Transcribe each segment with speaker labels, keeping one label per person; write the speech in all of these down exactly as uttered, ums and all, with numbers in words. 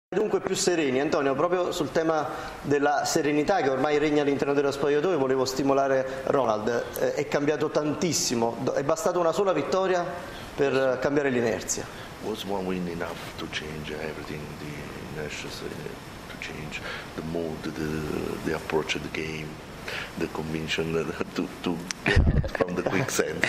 Speaker 1: Dunque più sereni. Antonio, proprio sul tema della serenità che ormai regna all'interno dello spogliatoio volevo stimolare Ronald. Eh, è cambiato tantissimo, è bastata una sola vittoria per cambiare l'inerzia.
Speaker 2: Was one win enough to change everything, the inertia, to change the mood, the, the approach of the game, the conviction to, to get out from the quicksand?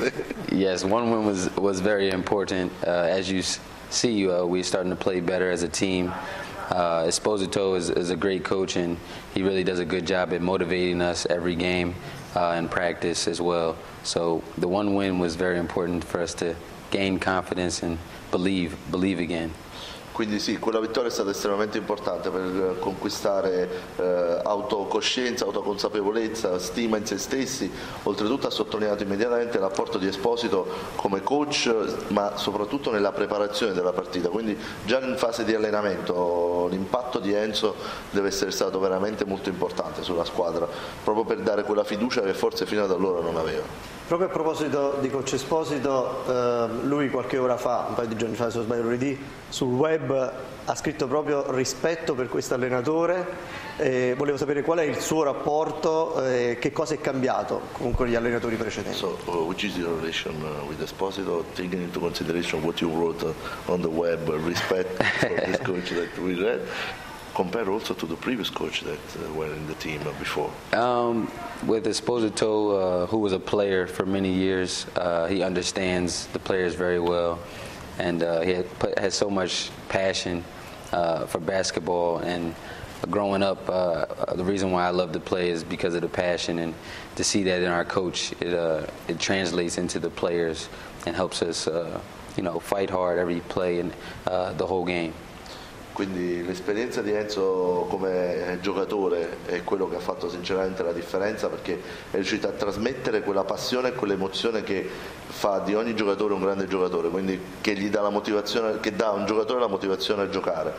Speaker 3: Yes, one win was, was very important. Uh, as you see, uh, we're starting to play better as a team. Uh, Esposito is, is a great coach, and he really does a good job at motivating us every game uh, and practice as well. So the one win was very important for us to gain confidence and believe, believe again.
Speaker 2: Quindi sì, quella vittoria è stata estremamente importante per conquistare eh, autocoscienza, autoconsapevolezza, stima in se stessi. Oltretutto ha sottolineato immediatamente l'apporto di Esposito come coach, ma soprattutto nella preparazione della partita. Quindi già in fase di allenamento l'impatto di Enzo deve essere stato veramente molto importante sulla squadra, proprio per dare quella fiducia che forse fino ad allora non aveva.
Speaker 1: Proprio a proposito di coach Esposito, eh, lui qualche ora fa, un paio di giorni fa se non sbaglio lunedì, sul web ha scritto proprio rispetto per questo allenatore. Eh, volevo sapere qual è il suo rapporto, eh, che cosa è cambiato con gli allenatori precedenti.
Speaker 2: So, uh, which is your relation uh, with Esposito, taking into consideration what you wrote uh, on the web, uh, respect for this coach that we read? Compared also to the previous coach that uh, were in the team uh, before?
Speaker 3: Um, with Esposito, uh, who was a player for many years, uh, he understands the players very well, and uh, he had put, has so much passion uh, for basketball. And growing up, uh, the reason why I love to play is because of the passion, and to see that in our coach, it uh, it translates into the players and helps us, uh, you know, fight hard every play and uh, the whole game.
Speaker 2: Quindi l'esperienza di Enzo come giocatore è quello che ha fatto sinceramente la differenza, perché è riuscito a trasmettere quella passione e quell'emozione che fa di ogni giocatore un grande giocatore, quindi che gli dà la motivazione, che dà a un giocatore la motivazione a giocare.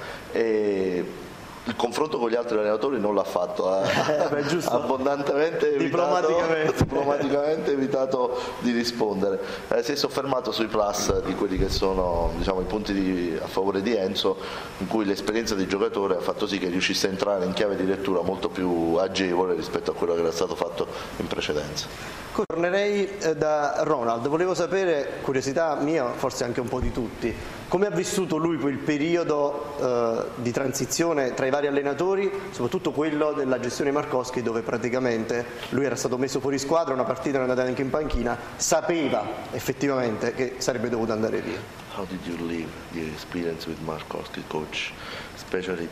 Speaker 2: E il confronto con gli altri allenatori non l'ha fatto, ha
Speaker 1: eh beh,
Speaker 2: abbondantemente evitato,
Speaker 1: diplomaticamente.
Speaker 2: diplomaticamente evitato di rispondere. Eh, si è soffermato sui plus di quelli che sono, diciamo, i punti di, a favore di Enzo, in cui l'esperienza di giocatore ha fatto sì che riuscisse a entrare in chiave di lettura molto più agevole rispetto a quello che era stato fatto in precedenza.
Speaker 1: Tornerei da Ronald, volevo sapere, curiosità mia, forse anche un po' di tutti, come ha vissuto lui quel periodo eh, di transizione tra i vari allenatori, soprattutto quello della gestione Markowski, dove praticamente lui era stato messo fuori squadra, una partita non è andata anche in panchina, sapeva effettivamente che sarebbe dovuto andare via.
Speaker 2: How did you live the experience with Markowski, coach, especially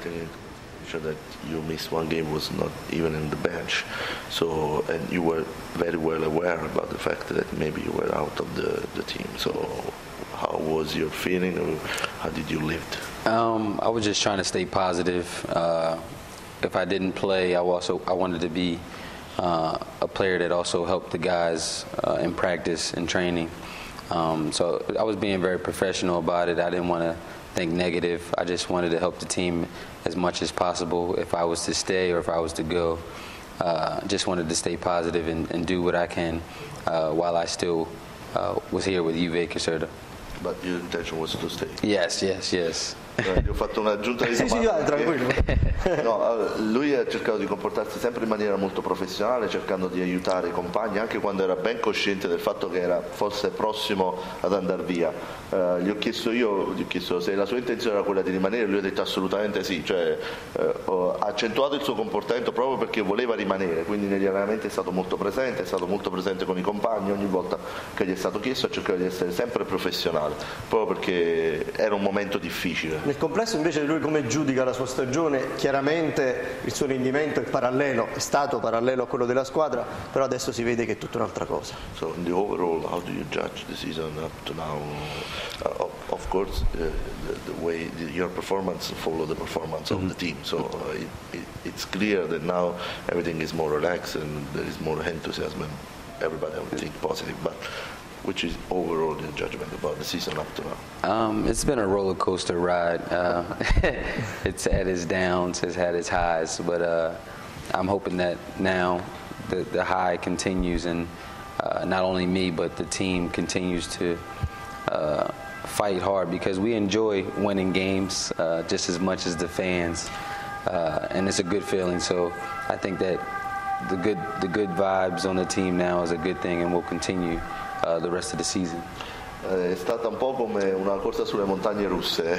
Speaker 2: that you missed one game, was not even in the bench, so, and you were very well aware about the fact that maybe you were out of the, the team, so how was your feeling, or how did you live?
Speaker 3: Um, I was just trying to stay positive. Uh, if I didn't play, I also I wanted to be uh, a player that also helped the guys uh, in practice and training. Um, so I was being very professional about it. I didn't want to think negative. I just wanted to help the team as much as possible. If I was to stay or if I was to go, uh, just wanted to stay positive and, and do what I can uh, while I still uh, was here with Juve Caserta.
Speaker 2: But your intention was to stay?
Speaker 3: Yes, yes, yes.
Speaker 2: Eh, gli ho fatto un'aggiunta di
Speaker 1: sì, sì, vai, tranquillo.
Speaker 2: No, lui ha cercato di comportarsi sempre in maniera molto professionale, cercando di aiutare i compagni, anche quando era ben cosciente del fatto che era forse prossimo ad andare via. Eh, gli ho chiesto io, gli ho chiesto se la sua intenzione era quella di rimanere, lui ha detto assolutamente sì, cioè, eh, ha accentuato il suo comportamento proprio perché voleva rimanere, quindi negli allenamenti è stato molto presente, è stato molto presente con i compagni, ogni volta che gli è stato chiesto ha cercato di essere sempre professionale, proprio perché era un momento difficile.
Speaker 1: Nel complesso invece lui come giudica la sua stagione? Chiaramente il suo rendimento è parallelo, è stato parallelo a quello della squadra, però adesso si vede che è tutta un'altra cosa.
Speaker 2: So in the overall, how do you judge the season up to now? Uh, of course, uh, the, the way the, your performance follow the performance mm-hmm. of the team, so uh, it, it, it's clear that now everything is more relaxed and there is more enthusiasm and everybody will think positive, but which is overall your judgment about the season up to now?
Speaker 3: Um, it's been a roller coaster ride. Uh, it's had its downs, it's had its highs, but uh, I'm hoping that now the, the high continues, and uh, not only me but the team continues to uh, fight hard because we enjoy winning games uh, just as much as the fans, uh, and it's a good feeling. So I think that the good the good vibes on the team now is a good thing, and we'll continue uh, the rest of the season.
Speaker 2: È stata un po' come una corsa sulle montagne russe,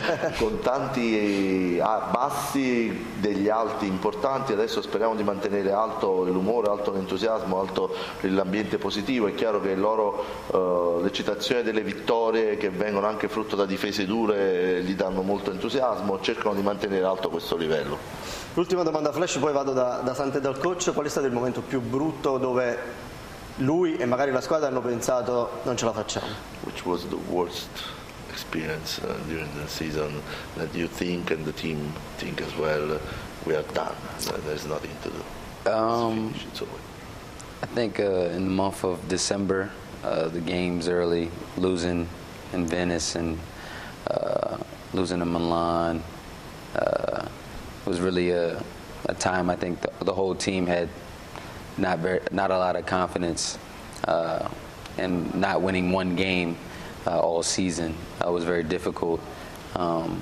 Speaker 2: con tanti bassi, degli alti importanti. Adesso speriamo di mantenere alto l'umore, alto l'entusiasmo, alto l'ambiente positivo. È chiaro che loro uh, l'eccitazione delle vittorie, che vengono anche frutto da difese dure, gli danno molto entusiasmo, cercano di mantenere alto questo livello.
Speaker 1: L'ultima domanda flash, poi vado da, da Sante e dal coach. Qual è stato il momento più brutto dove lui e magari la squadra hanno pensato non ce la facciamo?
Speaker 2: Which was the worst experience uh, during the season that you think and the team think as well, uh, we are done, uh, there's nothing to do.
Speaker 3: Um,
Speaker 2: it's it's over.
Speaker 3: I think uh, in the month of December, uh, the games early, losing in Venice and uh, losing in Milan, uh, was really a, a time I think the, the whole team had not very, not a lot of confidence, uh, and not winning one game uh, all season uh, was very difficult. Um,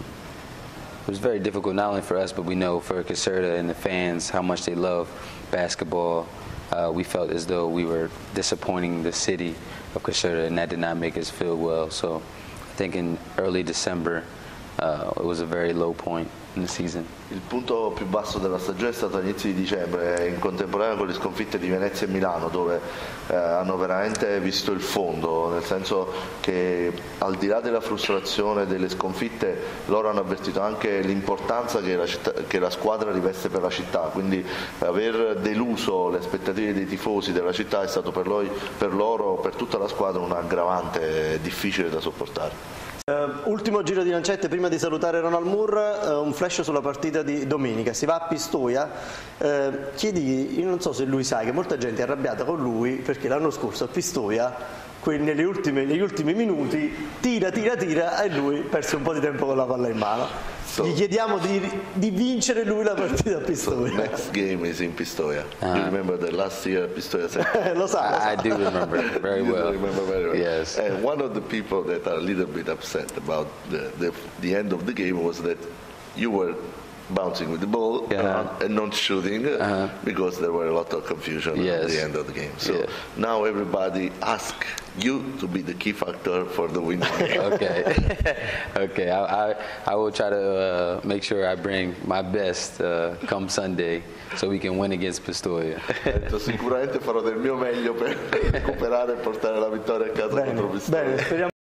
Speaker 3: it was very difficult not only for us, but we know for Caserta and the fans how much they love basketball. Uh, we felt as though we were disappointing the city of Caserta, and that did not make us feel well. So I think in early December, uh, it was a very low point in the season.
Speaker 2: Il punto più basso della stagione è stato all'inizio di dicembre, in contemporanea con le sconfitte di Venezia e Milano, dove eh, hanno veramente visto il fondo, nel senso che al di là della frustrazione delle sconfitte, loro hanno avvertito anche l'importanza che la, città, che la squadra riveste per la città, quindi aver deluso le aspettative dei tifosi della città è stato per, loro, per loro, per tutta la squadra, un aggravante difficile da sopportare.
Speaker 1: Uh, ultimo giro di lancette prima di salutare Ronald Moore, uh, un flash sulla partita di domenica. Si va a Pistoia, uh, chiedi, io non so se lui sa che molta gente è arrabbiata con lui perché l'anno scorso a Pistoia negli ultimi, negli ultimi minuti tira tira tira e lui perse un po' di tempo con la palla in mano. So, gli chiediamo di, di vincere lui la partita a Pistoia.
Speaker 2: So next game is in Pistoia. Uh-huh. Do you remember the last year Pistoia said?
Speaker 1: Lo sa, lo sa.
Speaker 3: I do remember very
Speaker 2: you
Speaker 3: well.
Speaker 2: remember very well.
Speaker 3: Yes.
Speaker 2: And one of the people that are a little bit upset about the, the, the end of the game was that you were bouncing with the ball
Speaker 3: yeah.
Speaker 2: and not shooting uh-huh. because there were a lot of confusion
Speaker 3: yes.
Speaker 2: at the end of the game. So
Speaker 3: yeah.
Speaker 2: now everybody asks you to be the key factor for the winning game.
Speaker 3: Okay, okay. I, I I will try to uh, make sure I bring my best uh, come Sunday so we can win against Pistoia.
Speaker 2: Sicuramente farò del mio meglio per recuperare e portare la vittoria a casa
Speaker 1: bene,
Speaker 2: contro Pistoia.
Speaker 1: Bene, speriamo